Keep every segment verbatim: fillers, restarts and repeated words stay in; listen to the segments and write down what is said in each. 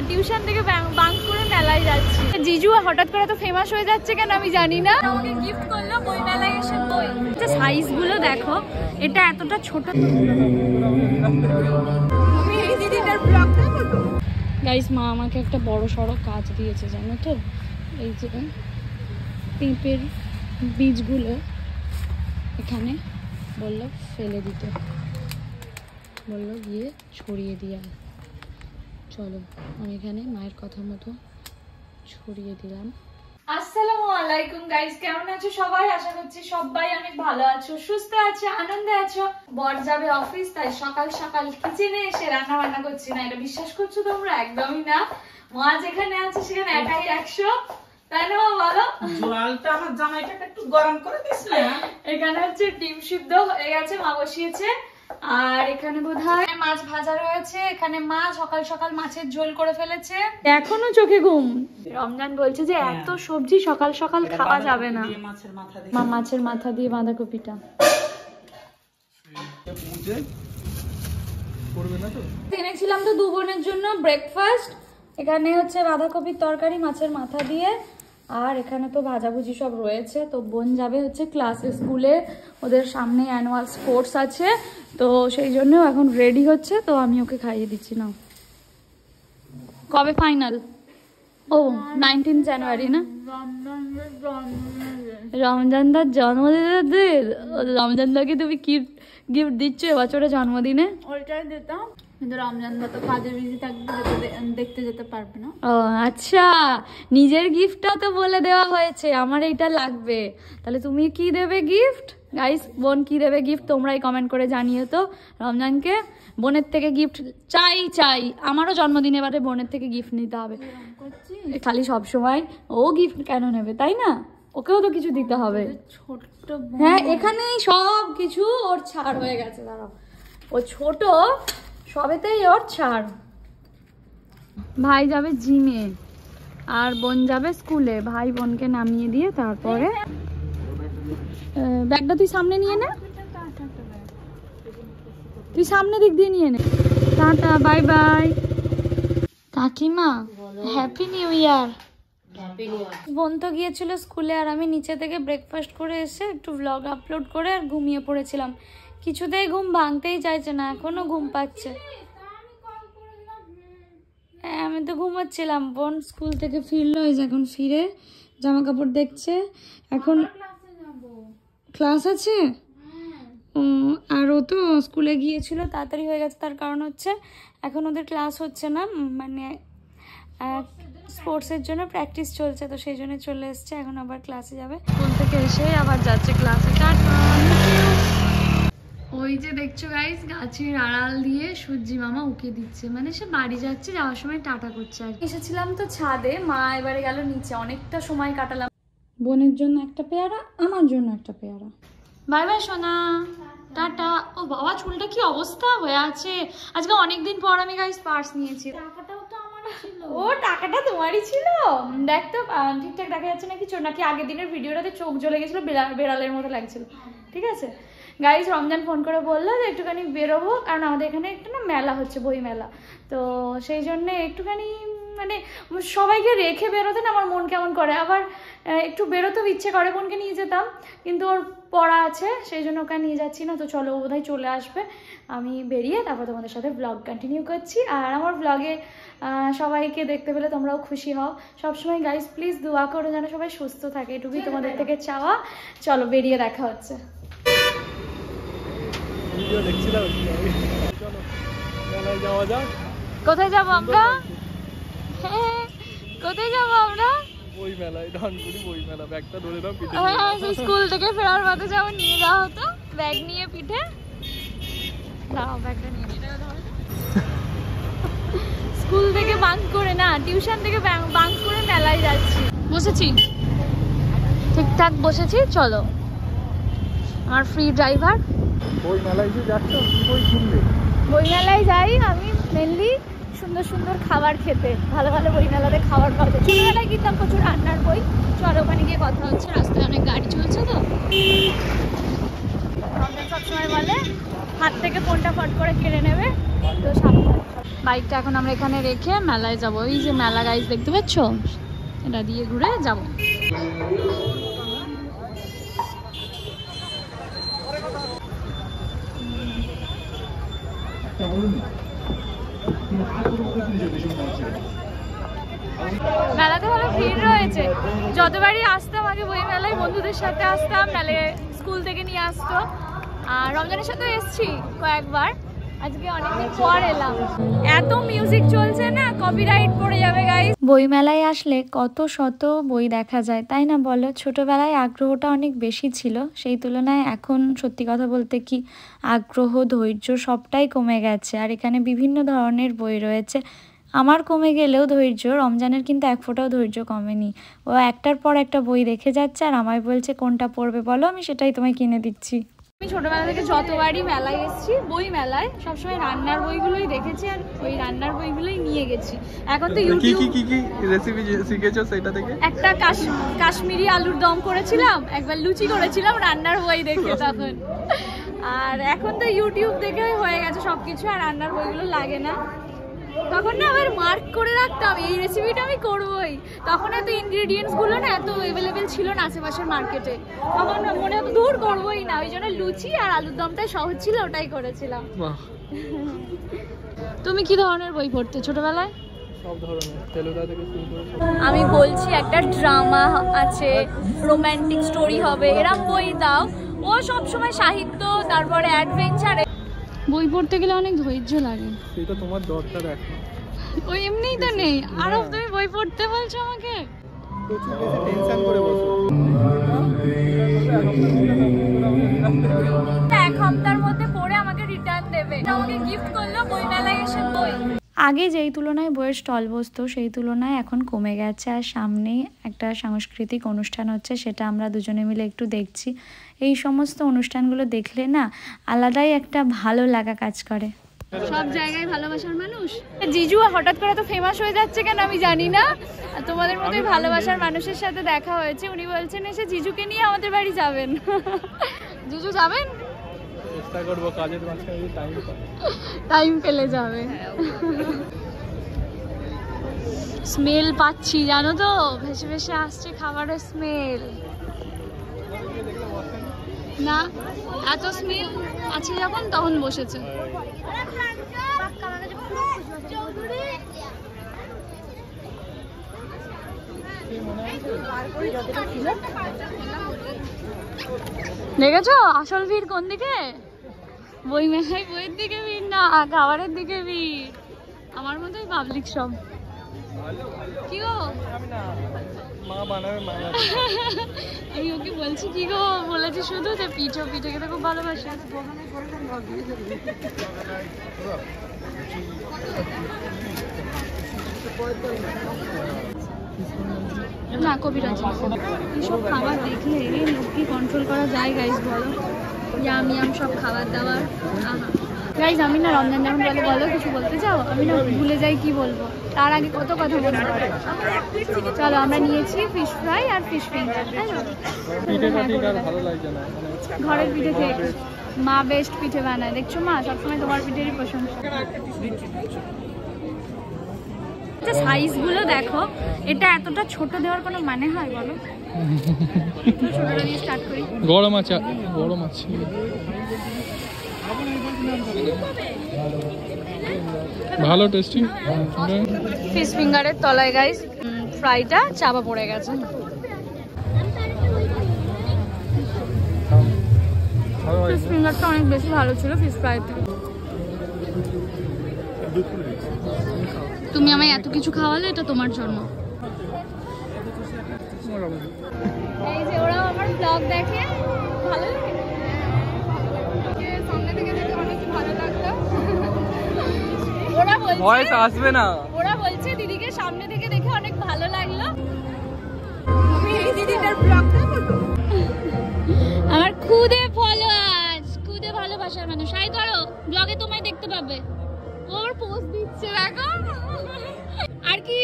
Tuition থেকে bank করে মেলায় যাচ্ছি। জিজু হঠাৎ করে তো ফেমাস হয়ে যাচ্ছে কেন আমি জানি না। আমাকে গিফট করলো বই মেলায় এসে বই। সাইজ গুলো দেখো, এটা এতটা ছোট। গাইস মা আমাকে একটা বড় সড়ো কাজ দিয়েছে জানো তো, এই যে পেঁপের বীজগুলো এখানে বললো ফেলে দিতে, বললো গিয়ে ছড়িয়ে দিয়ে। চলো আমি এখানে মায়ের কথা মতো ছড়িয়ে দিলাম। আসসালামু আলাইকুম গাইস, কেমন আছো সবাই? আশা করছি সবাই অনেক ভালো আছো, সুস্থ আছো, আনন্দে আছো। বর যাবে অফিস, তাই সকাল সকাল কিচেনে এসে রান্না বান্না করছি না। এটা বিশ্বাস করছো তোমরা? একদমই না। মা যেখানে আছে সেখানে একাই একশো, তাই না বলো? জলটা আমার জামাইটাকে একটু গরম করে দিস না। এখানে হচ্ছে ডিম সিদ্ধ হয়ে গেছে, মা বসিয়েছে। আর এখানে বোধহয় মাছ ভাজা রয়েছে। এখানে মা সকাল সকাল মাছের ঝোল করে ফেলেছে। এখনো চোখে ঘুম। রমজান বলছে যে এত সবজি সকাল সকাল খাওয়া যাবে না। মা মাছের মাথা দিয়ে বাঁধাকপিটা এনেছিলাম তো দু বোনের জন্য ব্রেকফাস্ট। এখানে হচ্ছে বাঁধাকপির তরকারি মাছের মাথা দিয়ে, আর এখানে তো ভাজাভুজি সব রয়েছে। তো বোন যাবে হচ্ছে ক্লাসে, স্কুলে ওদের সামনে অ্যানুয়াল স্পোর্টস আছে, তো সেই জন্য এখন রেডি হচ্ছে। তো আমি ওকে খাইয়ে দিচ্ছি না। কবে ফাইনাল? ও নাইনটিন জানুয়ারি না? রমজানদার জন্মদিনের রমজানদাকে তুমি কি গিফট দিচ্ছ এবছরে জন্মদিনে? ওইটাই দিতাম, কিন্তু রমজান তো কাজে বিজি থাকবে, দেখতে যেতে পারবে না। ও আচ্ছা, নিজের গিফটটা তো বলে দেওয়া হয়েছে আমার এইটা লাগবে। তাহলে তুমি কি দেবে গিফট? গাইস বোন কি দেবে গিফট তোমরাই কমেন্ট করে জানিয়ে তো রমজানকে। বোনের থেকে গিফট চাই চাই, আমারও জন্মদিনে এবারে বোনের থেকে গিফট নিতে হবে। খালি সব সময় ও গিফট কেন নেবে, তাই না? ওকেও তো কিছু দিতে হবে। ছোট হ্যাঁ, এখানেই সব কিছু ওর ছাড় হয়ে গেছে। দাঁড়াও, ও ছোট, সবেতেই ওর ছাড়। ভাই যাবে জিমে আর বোন যাবে স্কুলে। ভাই বোনকে নামিয়ে দিয়ে তারপরে ব্যাগটা তুই সামনে নিয়ে নে, তুই সামনে দিক দিয়ে নিয়ে নে। Tata, bye bye. কাকিমা হ্যাপি নিউ ইয়ার। বোন তো গিয়েছিল স্কুলে, আর আমি নিচে থেকে ব্রেকফাস্ট করে এসে একটু ব্লগ আপলোড করে আর ঘুমিয়ে পড়েছিলাম। কিছুতেই ঘুম ভাঙতেই চাইছে না, এখনো ঘুম পাচ্ছে। হ্যাঁ আমি তো ঘুমাচ্ছিলাম। বোন স্কুল থেকে ফিরলো, এই যে এখন ফিরে জামা কাপড় দেখছে। এখন ক্লাস আছে, আর ও তো স্কুলে গিয়েছিল, তাড়াতাড়ি হয়ে গেছে। তার কারণ হচ্ছে এখন ওদের ক্লাস হচ্ছে না, মানে স্পোর্টসের জন্য প্র্যাকটিস চলছে, তো সেই জন্য চলে এসছে। এখন আবার ক্লাসে যাবে, স্কুল থেকে এসে আবার যাচ্ছে ক্লাসে। ওই যে দেখছো গাইস, গাছের আড়াল দিয়ে সূর্যি মামা উকে দিচ্ছে, মানে সে বাড়ি যাচ্ছে, যাওয়ার সময় টাটা করছে। আর এসেছিলাম তো ছাদে, মা এবারে গেল নিচে, অনেকটা সময় কাটালাম। বোনের জন্য একটা পেয়ারা, আমার জন্য একটা পেয়ারা। বাই বাই সোনা, টাটা। ও বাবা, চুলটা কি অবস্থা হয়ে আছে আজকে। অনেকদিন পর আমি গাইস পার্স নিয়েছি। টাকাটাও তো আমারই ছিল। ও টাকাটা তোমারই ছিল? দেখ তো ঠিকঠাক দেখা যাচ্ছে নাকি, নাকি আগের দিনের ভিডিওটাতে চোখ জ্বলে গেছিল, বেড়ালের মতো লাগছিল। ঠিক আছে গাইস, রমজান ফোন করে বললো যে একটুখানি বেরোবো, কারণ আমাদের এখানে একটা না মেলা হচ্ছে, বই মেলা। তো সেই জন্যে একটুখানি মানে সবাইকে রেখে বেরোতে না আমার মন কেমন করে, আবার একটু বেরোতেও ইচ্ছে করে। বোনকে নিয়ে যেতাম, কিন্তু ওর পড়া আছে, সেই জন্য ওকে নিয়ে যাচ্ছি না। তো চলো, ও বোধহয় চলে আসবে, আমি বেরিয়ে তারপর তোমাদের সাথে ব্লগ কন্টিনিউ করছি। আর আমার ব্লগে সবাইকে দেখতে পেলে তোমরাও খুশি হও। সবসময় গাইস প্লিজ দোয়া করো যেন সবাই সুস্থ থাকে, এটুকুই তোমাদের থেকে চাওয়া। চলো বেরিয়ে দেখা হচ্ছে। কোথায় যাবো আমরা? হ্যাঁ কোথায় যাবো আমরা? বই মেলায়, ধানগুড়ি বই মেলা। ব্যাগটা ধরে নাও পিঠে। হ্যাঁ, স্কুল থেকে ফেরার পথে যাবো, নিয়ে যাওয়া হতো ব্যাগ নিয়ে পিঠে। দাও ব্যাগটা নিয়ে নিয়ে স্কুল থেকে বাঙ্ক করে না, টিউশন থেকে বাঙ্ক করে মেলায় যাচ্ছি। বসেছি ঠিকঠাক বসেছি। চলো, আমার ফ্রি ড্রাইভার। বই মেলায় যে যাচ্ছ, কি বই কিনবে? বই মেলায় যাই আমি মেনলি সুন্দর সুন্দর খাবার খেতে। ভালো ভালো বই মেলাতে খাবার পাওয়া যায়। ছোটবেলায় কিনতাম প্রচুর রান্নার বই। চলো ওখানে গিয়ে কথা হচ্ছে, রাস্তায় অনেক গাড়ি চলছে তো। সবসময় বলে হাত থেকে ফোনটা ফট করে কেড়ে নেবে, তো সাবধান। বাইকটা এখন আমরা এখানে রেখে মেলায় যাব। এই যে মেলা গাইজ দেখতে পাচ্ছ, এটা দিয়ে ঘুরে যাব। মেলাতে ভালো ভিড় রয়েছে। যতবারই আসতাম আগে বই মেলায় বন্ধুদের সাথে আসতাম, নালে স্কুল থেকে নিয়ে আসতো। আর রমজানের সাথে এসছি কয়েকবার, আজকে অনেকদিন পর এলাম। এত মিউজিক চলছে না, কপিরাইট পড়ে যাবে গাইস। বই মেলায় আসলে কত শত বই দেখা যায়, তাই না বলো? ছোটবেলায় আগ্রহটা অনেক বেশি ছিল, সেই তুলনায় এখন সত্যি কথা বলতে কি আগ্রহ, ধৈর্য সবটাই কমে গেছে। আর এখানে বিভিন্ন ধরনের বই রয়েছে। আমার কমে গেলেও ধৈর্য, রমজানের কিন্তু এক ফোঁটাও ধৈর্য কমেনি। ও একটার পর একটা বই রেখে যাচ্ছে আর আমায় বলছে কোনটা পড়বে বলো, আমি সেটাই তোমায় কিনে দিচ্ছি। আমি ছোটবেলা থেকে যতবারই মেলায় এসেছি, বই মেলায় সবসময় রান্নার বইগুলোই দেখেছি আর ওই রান্নার বইগুলোই নিয়ে গেছি। এখন তো ইউটিউব কি কি কি রেসিপি শিখেছো সেটা থেকে? একটা কাশ্মীরি আলুর দম করেছিলাম, একবার লুচি করেছিলাম রান্নার বই দেখে তখন। আর এখন তো ইউটিউব দেখে হয়ে গেছে সবকিছু, আর রান্নার বইগুলো লাগে না। তখন না আবার মার্ক করে রাখতাম এই রেসিপিটা আমি করবোই। তখন এত ইনগ্রেডিয়েন্টস গুলো না এত অ্যাভেলেবেল ছিল না আশেপাশের মার্কেটে, তখন মনে হতো দূর করবোই না। ওই জন্য লুচি আর আলুর দমটাই সহজ ছিল, ওটাই করেছিলাম। তুমি কি ধরনের বই পড়তে ছোটবেলায়? সব ধরনের, তেলুগা থেকে শুরু করে। আমি বলছি একটা ড্রামা আছে, রোমান্টিক স্টোরি হবে, এরকম বই দাও। ও সব সময় সাহিত্য, তারপরে অ্যাডভেঞ্চার। বই পড়তে গেলে অনেক ধৈর্য লাগে, সেটা তোমার দরকার এখন। ওই এমনিই তো নেই, আর তুমি বই পড়তে বলছো আমাকে? প্রচুর বেশি টেনশন করে বসো। এক সপ্তাহের মধ্যে পড়ে আমাকে রিটার্ন দেবে, আমাকে গিফট করলো বই মেলায় এসে বই। আগে যেই তুলনায় বইয়ের স্টল বসতো সেই তুলনায় এখন কমে গেছে। আর সামনেই একটা সাংস্কৃতিক অনুষ্ঠান হচ্ছে, সেটা আমরা দুজনে মিলে একটু দেখছি। এই সমস্ত অনুষ্ঠানগুলো দেখলে না আলাদাই একটা ভালো লাগা কাজ করে। সব জায়গায় ভালোবাসার মানুষ। জিজু হঠাৎ করে তো ফেমাস হয়ে যাচ্ছে কেন আমি জানি না। তোমাদের মতোই ভালোবাসার মানুষের সাথে দেখা হয়েছে, উনি বলছেন এসে জিজুকে নিয়ে আমাদের বাড়ি যাবেন। জিজু যাবেন? চেষ্টা করবো, কাজের মাঝখানে টাইম টাইম পেলে যাবে। স্মেল পাচ্ছি জানো তো, ভেসে ভেসে আসছে খাবারের স্মেল। না এত স্মেল আছে যখন তখন বসেছে। দেখেছো আসল ভিড় কোন দিকে? বই মেলায় বইয়ের দিকে ভিড় না, খাবারের দিকে ভিড়। আমার মতোই পাবলিক সব। কি গো মা বানাবে, মা আমি ওকে বলছি কি গো, বলেছি শুধু যে পিঠে পিঠে খেতে খুব ভালোবাসে। না কবিরাজ এইসব খাবার দেখলে লোককে কন্ট্রোল করা যায় গাইস বলো? ইয়াম ইয়াম সব খাবার দাবার। গাইস আমি না রমজান যখন বলে বলো কিছু বলতে চাও, আমি না ভুলে যাই কি বলবো, তার আগে কত কথা বলতে পারে। চলো আমরা নিয়েছি ফিশ ফ্রাই আর ফিশ ফিঙ্গার, তাই না? ঘরের পিঠে খেয়ে মা বেস্ট পিঠে বানায়, দেখছো মা সবসময় তোমার পিঠেরই প্রশংসা। সাইজ গুলো দেখো, এটা এতটা ছোট দেওয়ার কোনো মানে হয় বলো? ছোটটা দিয়ে স্টার্ট করি। গরম আছে, গরম আছে। ভালো টেস্টি ফিশ ফিঙ্গারের তলায় গাইস ফ্রাইটা চাপা পড়ে গেছে। ফিশ ফিঙ্গারটা অনেক বেশি ভালো ছিল ফিশ ফ্রাই থেকে। তুমি আমায় এত কিছু খাওয়ালে, এটা তোমার জন্য। এই যে ওরা আমার ব্লগ দেখে, ভালো লাগে সামনে থেকে দেখে অনেক ভালো লাগতো। ওরা বলছে ভয়েস আসবে না, ওরা বলছে দিদিকে সামনে থেকে দেখে অনেক ভালো লাগলো। আমি এই দিদিটার ব্লগটা করব। আমার খুদে ফলোয়ার্স, খুদে ভালোবাসার মানুষ, হাই করো, ব্লগে তোমায় দেখতে পাবে। ওর পোস্ট দিচ্ছে দেখো। আর কি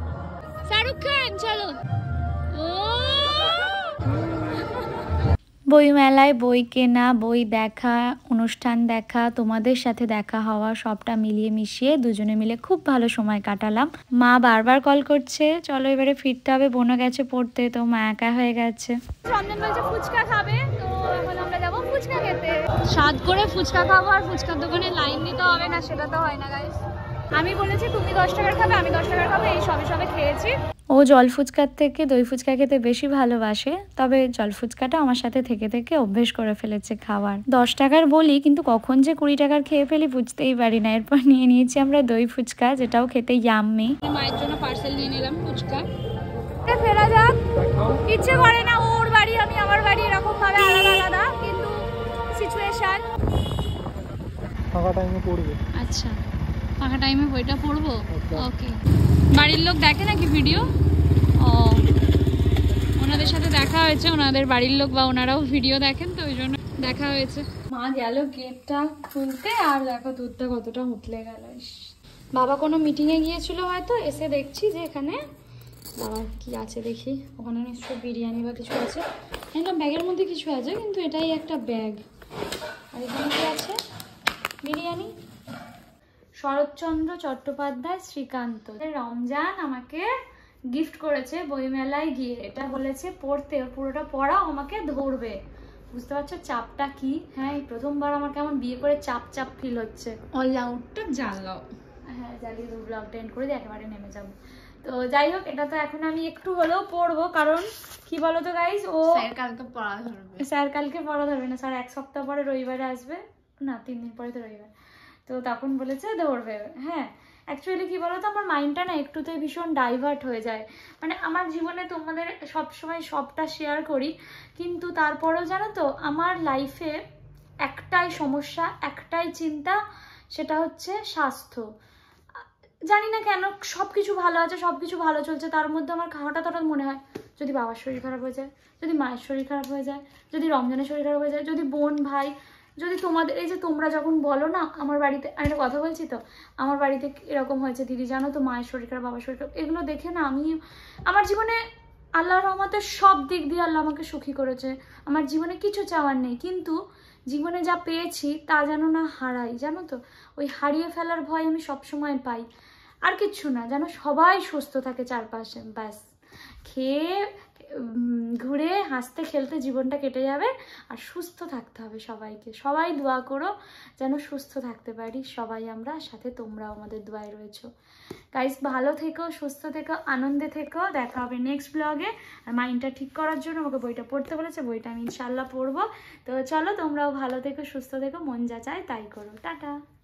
শাহরুখ খান, চলো। ও বইমেলায় বই কেনা, বই দেখা, অনুষ্ঠান দেখা, তোমাদের সাথে দেখা হওয়া, সবটা মিলিয়ে মিশিয়ে দুজনে মিলে খুব ভালো সময় কাটালাম। মা বারবার কল করছে চলো এবারে ফিরতে হবে, বোনও গেছে পড়তে, তো মা একা হয়ে গেছে। রমজান বলছে ফুচকা খাবে, তো এখন আমরা যাবো ফুচকা খেতে। স্বাদ করে ফুচকা খাবো, আর ফুচকার দোকানে লাইন দিতে হবে না, সেটা তো হয় না গাইস। আমি বলেছি তুমি দশ টাকার খাবে, আমি দশ টাকার খাবো, এই সবে সবে খেয়েছি। ও জল ফুচকার থেকে দই ফুচকা খেতে বেশি ভালোবাসে, তবে জল ফুচকাটা আমার সাথে থেকে থেকে অভ্যেস করে ফেলেছে খাওয়ার। দশ টাকার বলি কিন্তু কখন যে কুড়ি টাকার খেয়ে ফেলি বুঝতেই পারি না। এরপর নিয়ে নিয়েছি আমরা দই ফুচকা, যেটাও খেতে ইয়াম্মি। মায়ের জন্য পার্সেল নিয়ে নিলাম ফুচকা। ফেরা যাক, ইচ্ছে করে না, ওর বাড়ি আমি আমার বাড়ি এরকম ভাবে আলাদা আলাদা, কিন্তু সিচুয়েশন। ফাঁকা টাইমে পড়বে। আচ্ছা ফাঁকা টাইমে বইটা পড়বো, ওকে। বাড়ির লোক দেখে নাকি ভিডিও? ও, ওনাদের সাথে দেখা হয়েছে, ওনাদের বাড়ির লোক বা ওনারাও ভিডিও দেখেন, তো ওই জন্য দেখা হয়েছে। মা গেল গেটটা খুলতে, আর দেখো দুধটা কতটা উঠলে গেল। বাবা কোনো মিটিংয়ে গিয়েছিল হয়তো, এসে দেখছি যে এখানে বাবা কি আছে দেখি, ওখানে নিশ্চয়ই বিরিয়ানি বা কিছু আছে। একটা ব্যাগের মধ্যে কিছু আছে, কিন্তু এটাই একটা ব্যাগ। আর এখানে কি আছে? বিরিয়ানি। শরৎচন্দ্র চট্টোপাধ্যায় শ্রীকান্ত। রমজান আমাকে গিফট করেছে বইমেলায় গিয়ে, এটা বলেছে পড়তে, পুরোটা পড়াও, আমাকে ধরবে। বুঝতে পারছো চাপটা কি? হ্যাঁ, এই প্রথমবার আমার কেমন বিয়ে করে চাপ চাপ ফিল হচ্ছে। অল আউটটা জ্বালাও। হ্যাঁ, জ্বালিয়ে দু ব্লগটা এন্ড করে দিয়ে একেবারে নেমে যাবো। তো যাই হোক, এটা তো এখন আমি একটু হলেও পড়বো, কারণ কি বলতো গাইজ, ও স্যার কালকে পড়া ধরবে। স্যার কালকে পড়া ধরবে না, স্যার এক সপ্তাহ পরে রবিবারে আসবে, না তিন দিন পরে তো রবিবার, তো তখন বলেছে ধরবে। হ্যাঁ, অ্যাকচুয়ালি কি বলতো, আমার মাইন্ডটা না একটুতেই ভীষণ ডাইভার্ট হয়ে যায়। মানে আমার জীবনে তোমাদের সবসময় সবটা শেয়ার করি, কিন্তু তারপরেও জানো তো আমার লাইফে একটাই সমস্যা, একটাই চিন্তা, সেটা হচ্ছে স্বাস্থ্য। জানি না কেন, সব কিছু ভালো আছে, সব কিছু ভালো চলছে, তার মধ্যে আমার হঠাৎ হঠাৎ মনে হয় যদি বাবার শরীর খারাপ হয়ে যায়, যদি মায়ের শরীর খারাপ হয়ে যায়, যদি রমজানের শরীর খারাপ হয়ে যায়, যদি বোন ভাই, যদি তোমাদের এই যে তোমরা যখন বলো না আমার বাড়িতে, আমি একটা কথা বলছি তো, আমার বাড়িতে এরকম হয়েছে দিদি জানো তো, মায়ের শরীর খারাপ, বাবার শরীর খারাপ, এগুলো দেখে না আমি আমার জীবনে আল্লাহর রহমতে সব দিক দিয়ে আল্লাহ আমাকে সুখী করেছে, আমার জীবনে কিছু চাওয়ার নেই, কিন্তু জীবনে যা পেয়েছি তা যেন না হারাই, জানো তো, ওই হারিয়ে ফেলার ভয় আমি সবসময় পাই। আর কিচ্ছু না, যেন সবাই সুস্থ থাকে চারপাশে, ব্যাস খেয়ে ঘুরে হাসতে খেলতে জীবনটা কেটে যাবে, আর সুস্থ থাকতে হবে সবাইকে। সবাই দোয়া করো যেন সুস্থ থাকতে পারি সবাই আমরা, সাথে তোমরাও আমাদের দোয়ায় রয়েছো। গাইস ভালো থেকো, সুস্থ থেকো, আনন্দে থেকো, দেখা হবে নেক্সট ব্লগে। আর মাইন্ডটা ঠিক করার জন্য আমাকে বইটা পড়তে বলেছে, বইটা আমি ইনশাল্লাহ পড়বো। তো চলো তোমরাও ভালো থেকো, সুস্থ থেকো, মন যা চায় তাই করো, টাটা।